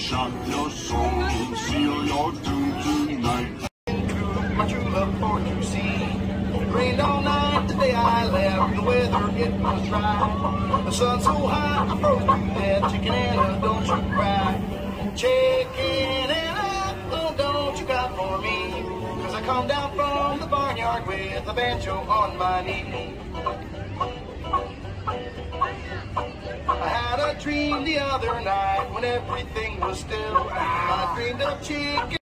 shut your soul and seal your doom tonight. My true love for you see. It rained all night the day I left. The weather it was dry. The sun so hot I froze to death. Chicken Anna, don't you cry. Chicken Anna, oh, don't you cry for me. 'Cause I come down from the barnyard with a banjo on my knee. I had a dream the other night when everything was still. I dreamed of chicken.